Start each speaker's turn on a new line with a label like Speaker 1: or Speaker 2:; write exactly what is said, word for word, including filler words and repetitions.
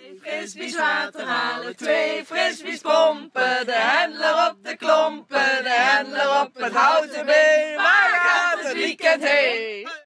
Speaker 1: Frisbees water halen, twee frisbees pompen, de hendler op de klompen, de hendler op het houten been. Waar gaat het weekend heen?